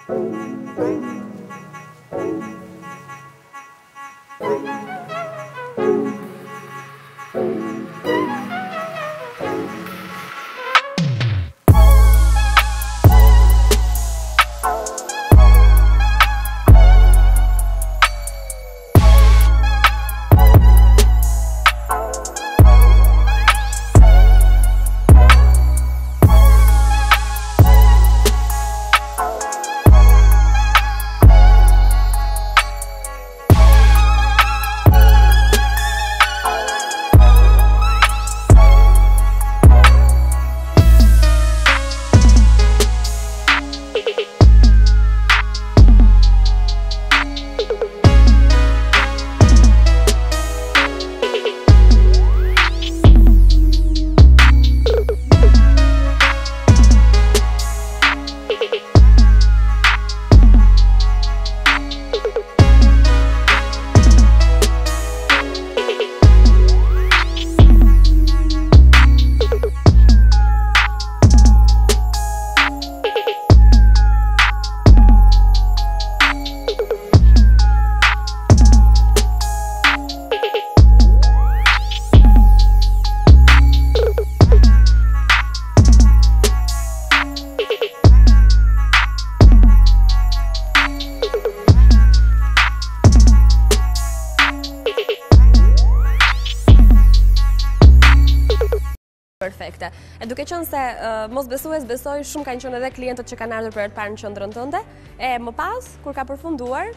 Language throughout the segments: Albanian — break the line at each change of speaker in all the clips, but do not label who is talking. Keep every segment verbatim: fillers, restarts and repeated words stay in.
Perfekte. E duke qenë se uh, mos besues besoj, shumë kanë qenë edhe klientët që kanë ardhur për herë të parë në qendrën tënde, e më pas kur ka përfunduar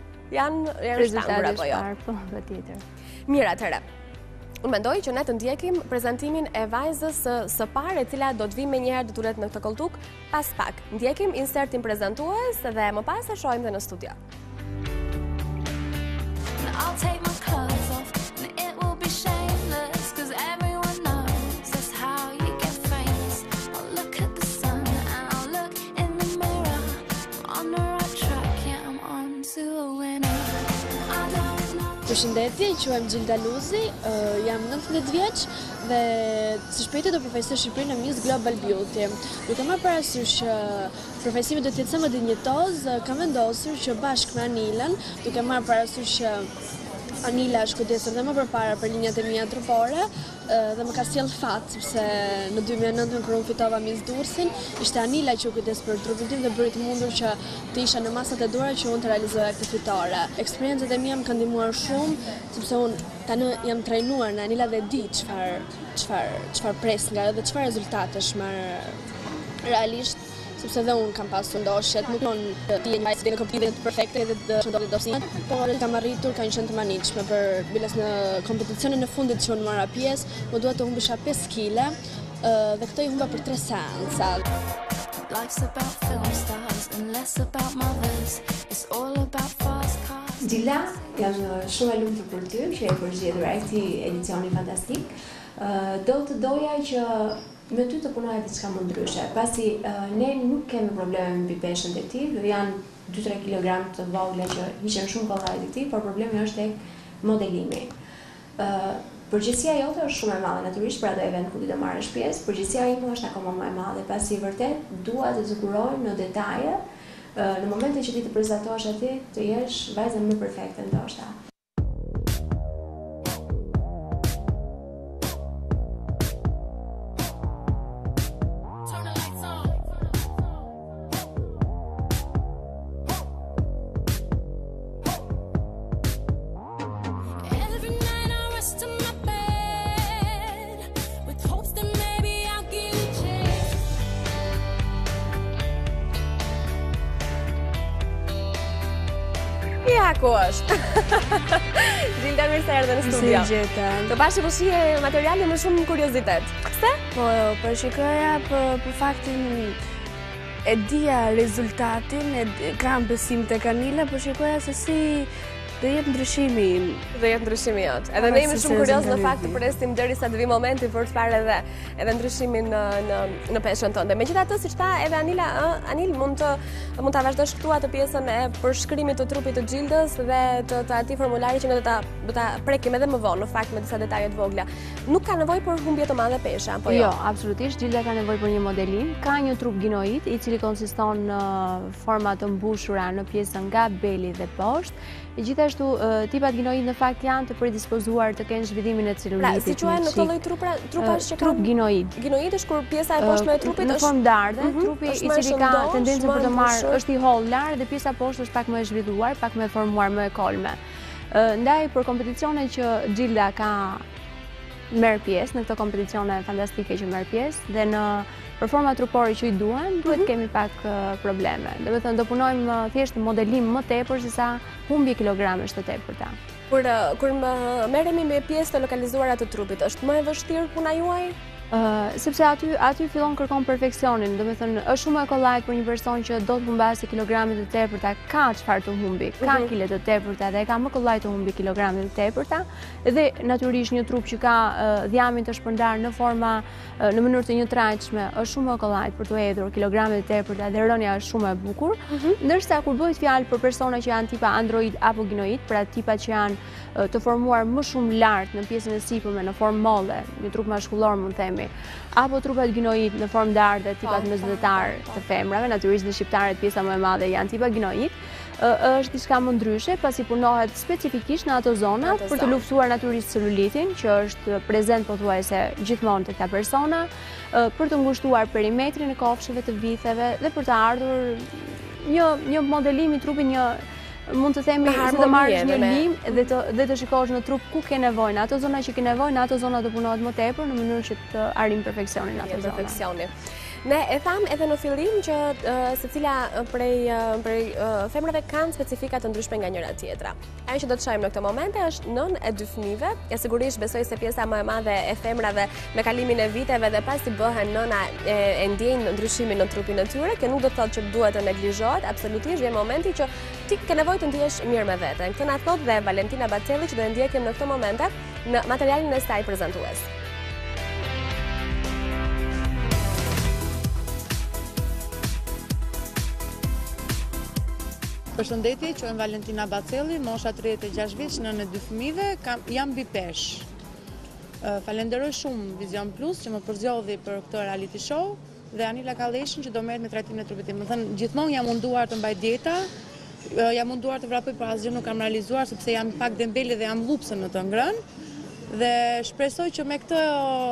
janë janë shtangur apo jo.
Po, patjetër.
Mirë, atëherë. Unë mendoj që ne të ndjekim prezantimin e vajzës së, së parë, e cila do të vi menjëherë detyret në këtë kolltuk pas pak. Ndjekim insertin prezantues dhe më pas e shohim dhe në studio.
I'll take my clothes off and it will be shameless cause everyone knows that's how you get famous. I'll look at the sun and I'll look in the mirror. I'm on the right track, yeah, I'm on to a winner. I don't know.
Përshëndetje, quhem Gjilda Luzi, uh, jam nëntëdhjetë vjeç dhe së shpejti do përfaqësoj Shqipërinë në Miss Global Beauty. Duke marrë parasysh që përfaqësimi do të jetë sa më dinjitoz, kam vendosur që bashkë me Anilën, duke marrë parasysh që Anila është kujdesur dhe më përpara për linjat e mia trupore dhe më ka sjell fat sepse në dy mijë e nëntë kur unë fitova Miss Durrësin, ishte Anila që u kujdes për trupin tim dhe bëri të mundur që të isha në masat e duara që unë të realizoja këtë fitore. Eksperiencat e mia më kanë ndihmuar shumë sepse unë tani jam trajnuar në Anila dhe di çfarë çfarë çfarë pres nga dhe çfarë rezultatesh marr realisht. Sepse dhe unë kam pasur ndoshjet, nuk non të jenë vajzë në kompetitë perfekte dhe të shëndojë dopsimet, por kam arritur ka një qenë të manitshme për biles në kompeticionin e fundit që unë marra pjesë, më duhet të humbisha pesë kile dhe këto i humba për tre seansa.
Life's about film stars and less about mothers. It's all about fast cars.
Gjilda, jam shumë e lumtur për ty që e përgjigjetur ai këtij edicioni fantastik. Do të doja që me ty të punoja diçka më ndryshe, pasi uh, ne nuk kemi probleme me peshën e tij, janë dy tre kilogram të vogla që hiqen shumë kollajt e tij, por problemi është tek modelimi. Uh, Përgjegjësia jote është shumë e madhe natyrisht për atë event ku ti do marrësh pjesë, përgjegjësia ime është akoma më e madhe, pasi vërtet dua të zguroj në detaje, uh, në momentin që ti të prezantohesh aty, të jesh vajza më perfekte ndoshta.
Ja, ku është? Gjilda, mirë se erdhe në studio.
Si gjeta.
Të pashë po shije materiale me shumë kuriozitet. Pse?
Po, për shikoja për, për faktin e dija rezultatin, e kam besim tek Anila, por shikoja se si
Do jetë ndryshimi. Do jetë ndryshimi jot. Edhe ne jemi shumë kurioz në fakt të presim derisa të vi momenti për të parë edhe edhe ndryshimin në në në peshën tënde. Megjithatë, siç tha edhe Anila, ë, Anil mund të mund ta vazhdosh këtu atë pjesën e përshkrimit të trupit të gjildës dhe të, të atij formulari që ne do ta do ta prekim edhe më vonë në fakt me disa detaje të vogla. Nuk ka nevojë për humbje të madhe pesha, apo jo?
Jo, absolutisht. Gjilda ka nevojë për një modelim. Ka një trup ginoid i cili konsiston në forma të mbushura në pjesën nga beli dhe poshtë. Gjithashtu tipat ginoid në fakt janë të predispozuar të kenë zhvillimin e celulitit.
Pra, si quhen në këtë lloj trupra, trupash që
trup ginoid.
Ginoid është kur pjesa e poshtme e trupit
në formë darde, trupi i cili ka tendencën për të marrë është i holl lart dhe pjesa poshtë është pak më e zhvilluar, pak më e formuar, më e kolme. Ndaj për kompeticione që Gjilda ka merr pjesë në këto kompeticione fantastike që merr pjesë dhe në për forma trupore që i duan, duhet kemi pak probleme. Do të thënë do punojmë thjesht modelim më tepër se sa humbje kilogramesh të tepërta.
Kur kur merremi me pjesë të lokalizuara të trupit, është më e vështirë puna juaj?
Uh, sepse aty aty fillon kërkon perfeksionin, do të thënë është shumë e kollajt për një person që do të humbasë kilograme të tepërta, ka çfarë të humbi, ka uh -huh. kile të tepërta dhe ka më kollajt të humbi kilograme të tepërta, dhe natyrisht një trup që ka uh, dhjamin të shpërndar në forma uh, në mënyrë të njëtrajtshme është shumë e kollajt për të hedhur kilograme të tepërta dhe rënja është shumë e bukur, uh -huh. ndërsa kur bëhet fjalë për persona që janë tipa android apo ginoid, pra tipat që janë uh, të formuar më shumë lart në pjesën e sipërme në formë molle, një trup mashkullor mund të themi, apo trupat ginoid në formë darde, tipat mesdhetar të femrave, natyrisht në shqiptarët pjesa më e madhe janë tipa ginoid, është diçka më ndryshe, pasi punohet specifikisht në ato zona për të luftuar natyrisht celulitin, që është prezent pothuajse gjithmonë tek ta persona, për të ngushtuar perimetrin e kofshëve të vitheve dhe për të ardhur një një modelim i trupit, një mund të themi si të marrësh një lim dhe të dhe të shikosh në trup ku ke nevojë, në ato zona që ke nevojë, në ato zona të punohet më tepër në mënyrë që të arrim perfeksionin ato zona.
Perfeksioni. Ne e tham edhe në fillim që uh, secila prej uh, prej uh, femrave kanë specifika të ndryshme nga njëra tjetra. Ajo që do të shohim në këtë momente është nën e dy fëmijëve. Ja sigurisht besoj se pjesa më e madhe e femrave me kalimin e viteve dhe pasi bëhen nëna e, e ndjejnë ndryshimin në trupin e tyre, kjo nuk do të thotë që duhet të neglizhohet, absolutisht vjen momenti që ti ke nevojë të ndihesh mirë me veten. Këtë na thot dhe Valentina Bacelli që do e ndjekim në këtë momente në materialin e saj prezantues.
Përshëndetje, quhem Valentina Bacelli, mosha tridhjetë e gjashtë vjeç, nën e dy fëmijëve, kam jam mbi peshë. Uh, falenderoj shumë Vision Plus që më përzgjodhi për këtë reality show dhe Anila Kalleshi që do merret me trajtimin e trupit tim. Më thënë, gjithmonë jam munduar të mbaj dieta, uh, jam munduar të vrapoj, por asgjë nuk kam realizuar sepse jam pak dembeli dhe jam lupse në të ngrënë. Dhe shpresoj që me këtë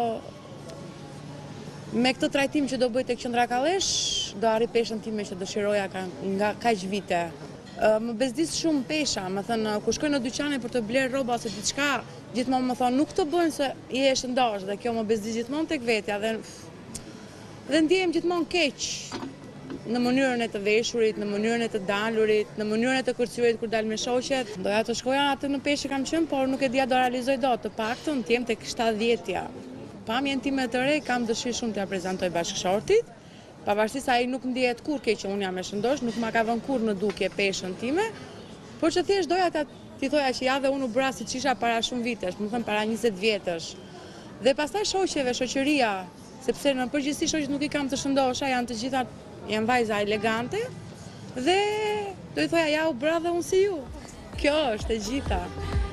me këtë trajtim që do bëj tek qendra Kallesh, do arri peshën time që dëshiroja ka, nga kaq vite. Më bezdis shumë pesha, më thënë, kur shkoj në dyqane për të bler rroba ose diçka, gjithmonë më thonë, nuk të bëjnë se je shëndosh, dhe kjo më bezdis gjithmonë tek vetja, dhe, dhe ndjehem gjithmonë keq në mënyrën e të veshurit, në mënyrën e të dalurit, në mënyrën e të kërcyurit kur dal me shoqet. Doja të shkoja atë në peshë kam qenë, por nuk e dija do realizoj dot, të paktën të jem tek shtatdhjetëja. Pamjen time të re kam dëshirë shumë t'ja prezantoj bashkëshortit, pavarësisht se ai nuk ndihet kur keq që unë jam e shëndosh, nuk ma ka vënë kur në dukje peshën time, por që thjesht doja ta t'i thoja që ja dhe unë u bëra siç isha para shumë vitesh, më thënë para njëzet vjetësh. Dhe pastaj shoqeve, shoqëria, sepse në përgjithësi shoqet nuk i kam të shëndosha, janë të gjitha, janë vajza elegante, dhe do i thoja ja u bëra dhe unë si ju. Kjo është e gjitha.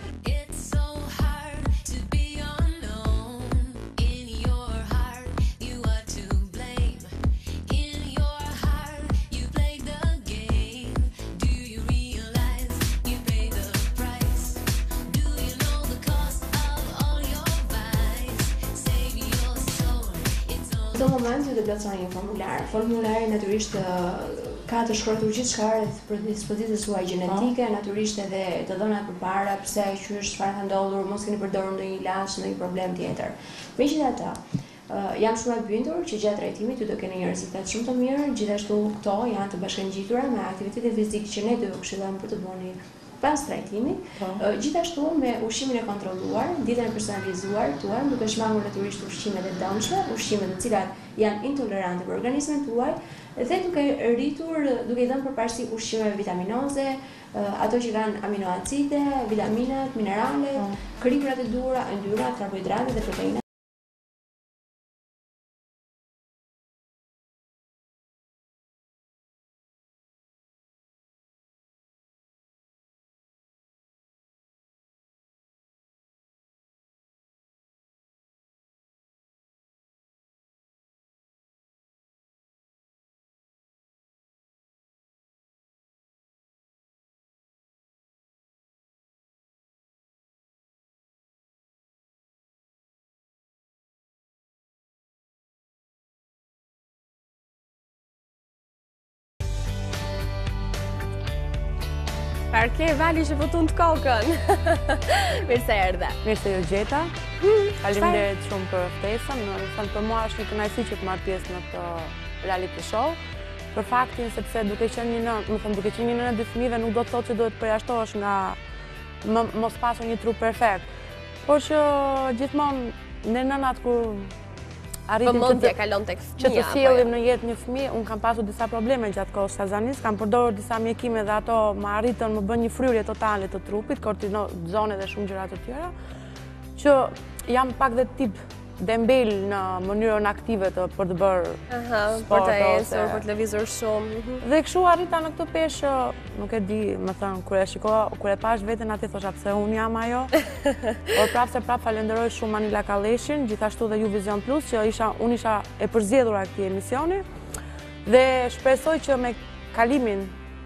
Në këtë moment ju të plotësoni një formular. Formulari natyrisht ka të shkruar gjithçka rreth predispozitës suaj gjenetike, natyrisht edhe të dhënat përpara, pse, qysh, çfarë ka ndodhur, mos keni përdorur ndonjë ilaç, ndonjë problem tjetër. Megjithatë, jam shumë e bindur që gjatë trajtimit ju do keni një rezultat shumë të mirë, gjithashtu këto janë të bashkangjitura me aktivitetet fizike që ne do ju këshillojmë për të bëni pas trajtimit, gjithashtu me ushqimin e kontrolluar, dietën e personalizuar tuaj, duke shmangur natyrisht ushqimet e dëmshme, ushqimet të cilat janë intolerante për organizmin tuaj, dhe duke rritur, duke i dhënë përparësi ushqimeve vitaminoze, ato që kanë aminoacide, vitaminat, mineralet, kriprat e duhura, yndyrat, karbohidratet dhe proteinat.
Parke, Vali që votun të kokën. Mirë se erdhe.
Mirë se ju gjeta. Faleminderit shumë për ftesën. Në thënë për mua është një kënaqësi që të marr pjesë në këtë reality show. Për faktin sepse duke qenë një nënë, më thënë duke qenë një nënë e dy fëmijëve nuk do të thotë që duhet të përjashtohesh nga mos pasur një trup perfekt. Por që gjithmonë ne nënat kur arritim
Vëmendja kalon tek fëmia.
Që të sjellim në jetë një fëmijë, unë kam pasur disa probleme gjatë kohës shazanis, kam përdorur disa mjekime dhe ato më arritën më bën një fryrje totale të trupit, kortizone dhe shumë gjëra të tjera, që jam pak dhe tip dembel në mënyrën aktive të për të bërë sport,
për të ecur, për të lëvizur shumë.
Dhe kështu arrita në këtë peshë, nuk e di, më thënë, kur e shikoha, kur e pash veten aty thosha pse unë jam ajo. Por prapë se prapë falenderoj shumë Anila Kalleshin, gjithashtu dhe ju Vision Plus, që isha, unë isha e përzgjedhur këtij emisioni dhe shpresoj që me kalimin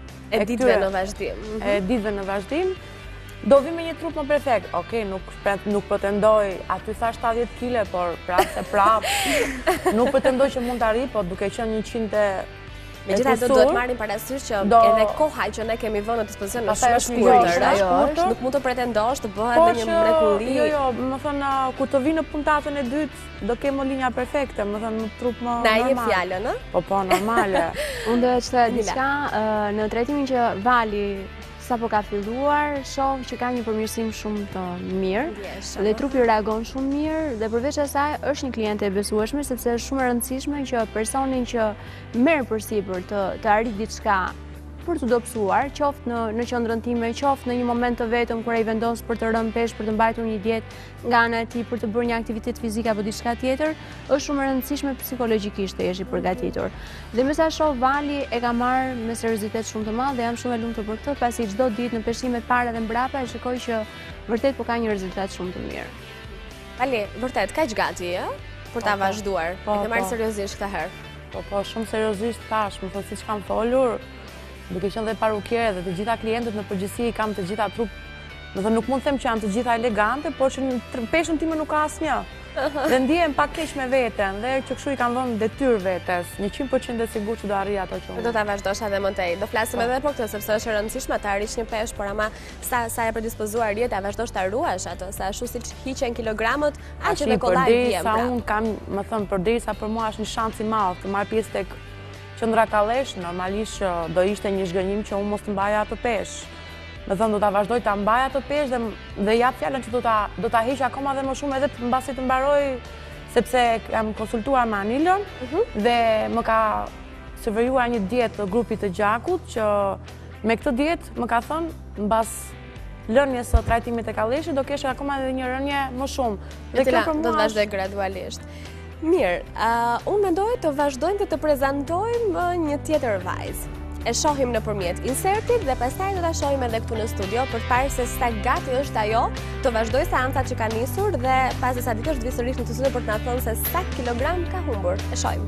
e ditëve në vazhdim.
E ditëve në vazhdim, do vi me një trup më perfekt. Okej, nuk, nuk pretendoj, aty tha shtatëdhjetë kile, por prapë se prapë, nuk pretendoj që mund të arri, po duke qenë njëqind e
Megjithatë do të marrim parasysh që edhe koha që ne kemi vënë në dispozicion është shumë e shkurtër, ajo është, nuk mund të pretendosh të bëhet në një mrekulli.
Jo, jo, më thënë, kur të vi në puntatën e dytë, do kemo linja perfekte, më thënë, në trup më
normal. Na
e
jep fjalën, ë?
Po, po, normale.
Unë do të them diçka në trajtimin që Vali sa po ka filluar, shoh që ka një përmirësim shumë të mirë dhe trupi reagon shumë mirë dhe përveç asaj është një kliente e besueshme sepse është shumë e rëndësishme që personin që merr përsipër të, të arrit diçka për të dobësuar, qoftë në, në qendrën time, qoftë në një moment të vetëm kur ai vendos për të rënë peshë, për të mbajtur një dietë nga ana e tij, për të bërë një aktivitet fizik apo diçka tjetër, është shumë e rëndësishme psikologjikisht të jesh i përgatitur. Dhe me sa shoh Vali e ka marrë me seriozitet shumë të madh dhe jam shumë e lumtur për këtë, pasi çdo ditë në peshimet para dhe mbrapa e shikoj që vërtet po ka një rezultat shumë të mirë.
Vali, vërtet kaq gati, ë? Për ta vazhduar. E ke marrë seriozisht këtë herë.
Po, po, shumë seriozisht tash, më thon siç kam folur, duke qenë dhe parukere dhe të gjitha klientët në përgjithësi kam të gjitha trup, më thënë nuk mund të them që janë të gjitha elegante, por që në peshën time nuk ka asnjë. Dhe ndihem pak keq me veten dhe që kështu i kam vënë detyrë vetes, njëqind përqind e sigurt që do arrij ato që unë.
Do ta vazhdosh edhe më tej. Do flasim edhe për këtë sepse është e rëndësishme ta arrish një peshë, por ama sa sa e predispozuar je ta vazhdosh ta ruash ato, sa ashtu siç hiqen kilogramët, aq edhe kollaj vjen.
Sa unë kam, më thënë, përderisa për mua është një shans i madh të marr pjesë tek Qendra Kallesh, normalisht që do ishte një zhgënjim që unë mos të mbaja atë peshë. Me thënë, do ta vazhdoj ta mbaj atë peshë dhe, dhe jap fjalën që do ta do ta heq akoma dhe më shumë edhe mbasi të mbaroj, sepse kam konsultuar me Anilën dhe më ka sugjeruar një dietë të grupit të gjakut që me këtë dietë më ka thënë mbas lënies së trajtimit të Kalleshit do kesh akoma edhe një rënje më shumë.
Dhe kjo për mua do të vazhdoj gradualisht. Mirë, uh, unë mendoj të vazhdojmë të të prezentojmë një tjetër vajzë. E shohim në përmjet insertit dhe pastaj do ta shohim edhe këtu në studio për të parë se sa gati është ajo të vazhdoj seancat që ka nisur dhe pas disa ditësh të vi sërish në të studio për të na thënë se sa kilogram ka humbur. E shohim.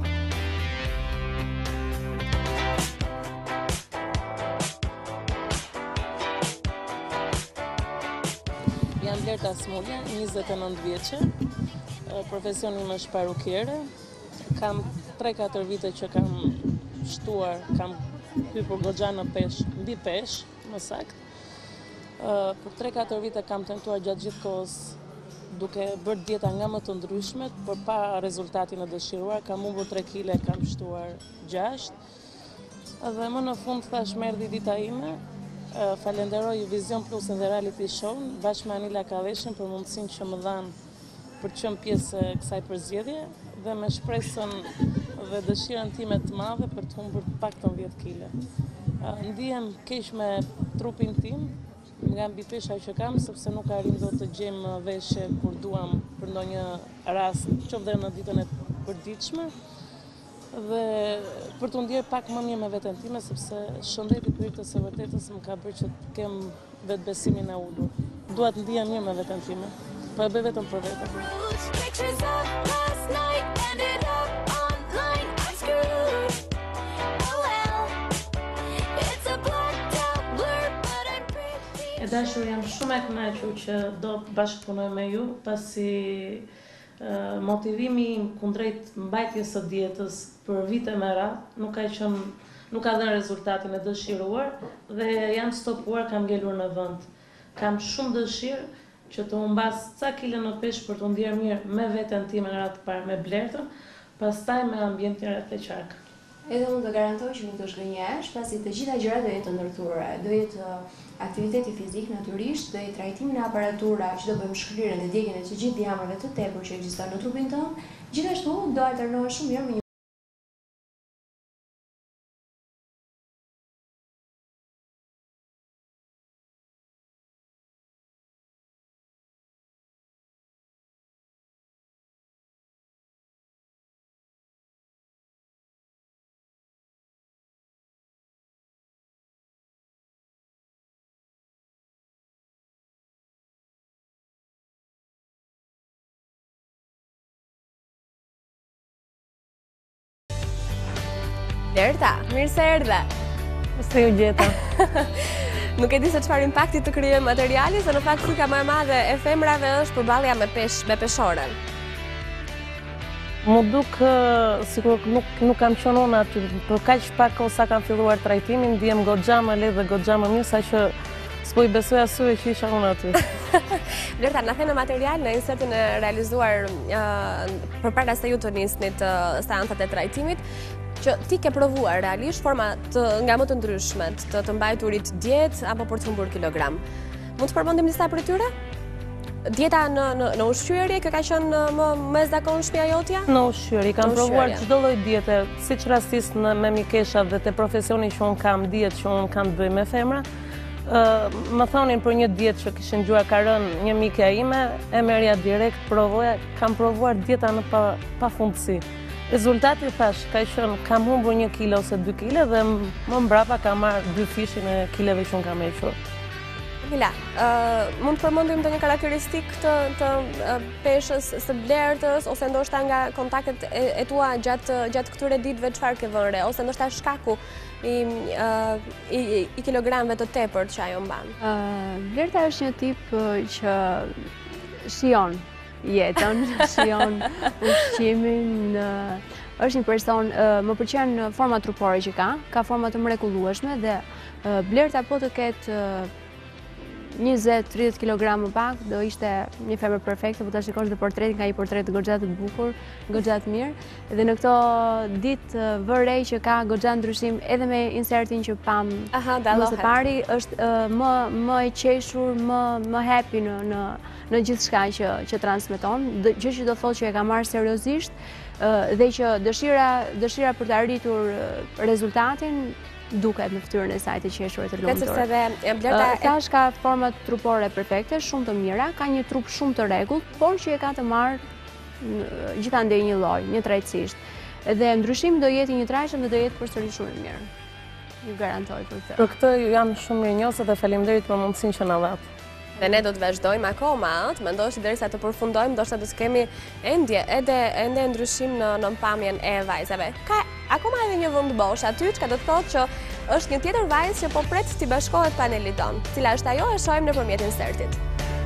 Jam Lerta Smulja, njëzet e nëntë vjeçe. Profesioni më është parukere, kam tre katër vite që kam shtuar, kam hyrë goxha në peshë, mbi peshë, më saktë. Për tre katër vite kam tentuar gjatë gjithë kohës duke bërë dieta nga më të ndryshmet, por pa rezultatin e dëshiruar, kam humbur tre kile, kam shtuar gjashtë. Dhe më në fund thash erdhi dita ime, falenderoj Vision Plusin dhe reality show bashkë me Anila Kalleshin për mundësinë që më dhanë për të qenë pjesë e kësaj përzgjedhje dhe me shpresën dhe dëshirën time të madhe për të humbur paktën dhjetë kile. Ndihem keq me trupin tim, nga mbi pesha që kam, sepse nuk arrim dot të gjem veshje kur duam për ndonjë rast, qoftë në ditën e përditshme. Dhe për të ndjerë pak më mirë me veten time, sepse shëndeti pyetës së vërtetës më ka bërë që të kem vetbesimin e ulur. Dua të ndihem mirë me veten time. Po e bëj vetëm për veten.
Pictures of last night ended up online. I'm screwed. Oh well, it's a blacked out blur, but I'm pretty.
E dashur, jam shumë e kënaqur që do të bashkëpunoj me ju, pasi uh, motivimi im kundrejt mbajtjes së dietës për vite me radhë nuk ka qenë, nuk ka dhënë rezultatin e dëshiruar dhe jam stopuar, kam ngelur në vend. Kam shumë dëshirë që të humbas ca kile në peshë për të ndjerë mirë me veten time në radhë të parë me blertën, pastaj me ambientin rreth të qark.
Edhe unë do garantoj që nuk do shgënjesh, pasi të gjitha gjërat do jetë të ndërtuara. Do jetë aktiviteti fizik natyrisht, do jetë trajtimi në aparatura që do bëjmë shklyrjen dhe djegjen e të gjithë djamëve të tepër që ekzistojnë në trupin tënd. Gjithashtu do alternohesh shumë mirë me një
Lerta, mirë se erdhe.
Se ju gjeta.
Nuk e di se çfarë impakti të krijoj materiali, se në fakt frika më e madhe e femrave është përballja me pesh, me peshoren.
Mu duk sikur nuk nuk kam qenë unë aty, për kaq pak kohë sa kam filluar trajtimin, ndihem goxha më lehtë dhe goxha më mirë, saqë s'po i besoj asoj që isha unë aty.
Lerta, na the në material, në insertin e realizuar uh, përpara se ju të nisnit uh, seancat e trajtimit, që ti ke provuar realisht forma të, nga më të ndryshmet, të të mbajturit dietë apo për të humbur kilogram. Mund të përmendim disa prej tyre? Dieta në në, në ushqyerje, kjo ka qenë më më e zakonshmja jotja?
Në ushqyerje, kam provuar çdo lloj diete, siç rastis në me mikesha dhe te profesioni që un kam, dietë që un kam të bëj me femra. Uh, më thonin për një dietë që kishin dëgjuar ka rënë një mikja ime, e merja direkt, provoja, kam provuar dieta në pa, pafundësi. Rezultati thash, ka qenë kam humbur një kilo ose dy kile dhe më mbrapa kam marrë dy fishin e kileve që unë kam hequr.
Anila, uh, mund të përmendim ndonjë karakteristikë të, të uh, peshës së blertës, ose ndoshta nga kontaktet e, e tua gjatë gjatë këtyre ditëve çfarë ke vënë re, ose ndoshta shkaku i, uh, i, i kilogramëve të tepërt që ajo mban?
Uh, Blerta është një tip uh, që shijon jetën, shijon ushqimin, uh, është një person, uh, më pëlqen forma trupore që ka, ka forma të mrekullueshme dhe uh, Blerta po të ketë uh, njëzet tridhjet kilogram më pak, do ishte një femër perfekte, po ta shikosh dhe portretin, ka një portret goxha të bukur, goxha të mirë. Dhe në këto ditë vë re që ka goxha ndryshim edhe me insertin që pam më së pari, është uh, më më e qeshur, më më happy në në në gjithçka që që transmeton, gjë që do thotë që e ka marrë seriozisht uh, dhe që dëshira dëshira për të arritur uh, rezultatin duket në fytyrën e saj të qeshur e të lumtur.
Sepse dhe Blerta
uh, tash ka forma trupore perfekte, shumë të mira, ka një trup shumë të rregullt, por që e ka të marrë uh, gjithandej një lloj, një trajtësisht. Dhe ndryshimi do jetë një trajshëm dhe do jetë përsëri shumë i mirë. Ju garantoj për këtë.
Për këtë jam shumë mirënjohëse dhe faleminderit për mundësinë që na dhat.
Dhe ne do të vazhdojmë akoma, të mendosh derisa të përfundojmë, ndoshta do të kemi ende edhe ende ndryshim në në pamjen e vajzave. Ka akoma edhe një vend bosh aty, çka do të thotë që është një tjetër vajzë që po pret të bashkohet panelit ton. Cila është ajo, e shohim nëpërmjet insertit.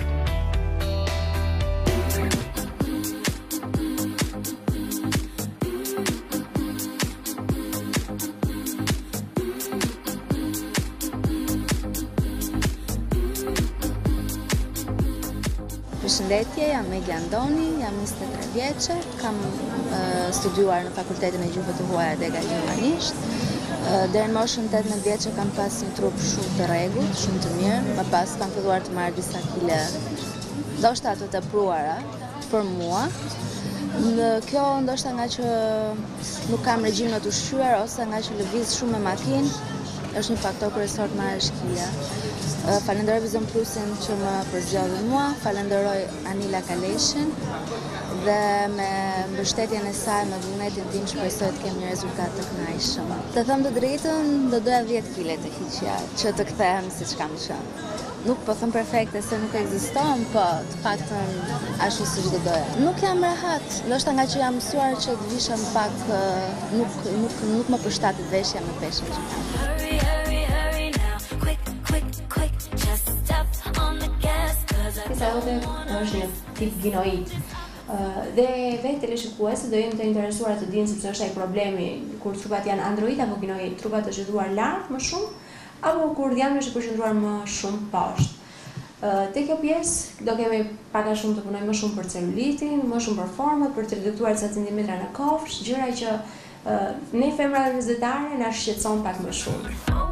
Përshëndetje, jam Megi Andoni, jam njëzet e tre vjeçë, kam uh, studiuar në Fakultetin e Gjuhëve të Huaja dhe Gjermanisht. Uh, Deri në moshën tetëmbëdhjetë vjeçë kam pas një trup shumë të rregullt, shumë të mirë, më pas kam filluar të marr disa kile, ndoshta të tepruara për mua. Kjo ndoshta nga që nuk kam regjim në të ushqyer ose nga që lëviz shumë me makinë, është një faktor kryesor të marrësh kile. Falenderoj Vision Plusin që më përzgjodhi mua, falenderoj Anila Kaleshin dhe me mbështetjen e saj, me vullnetin tim shpresoj të kem një rezultat të kënaqshëm. Të them të drejtën, do doja dhjetë kile të hiqja, që të kthehem siç kam qenë. Nuk po them perfekte se nuk ekziston, po të paktën ashtu siç do doja. Nuk jam rehat, ndoshta nga që jam mësuar që të visha më pak, nuk nuk nuk më përshtatet veshja me peshën që kam.
Hurry, hurry, hurry now. Quick, quick, quick. Just step on the gas, 'cause I
Pjesa jote
don't
është një tip ginoid. Dhe vetë teleshikuesit do jenë të interesuar të dinë sepse është ai problemi kur trupat janë android apo ginoid, trupat të zhvilluar lart më shumë apo kur janë është përqendruar më shumë poshtë. Te kjo pjesë do kemi pak a shumë të punojmë më shumë për celulitin, më shumë për format, për të reduktuar ca centimetra në kofsh, gjëra që ne femrat mesdhetare na shqetëson pak më shumë.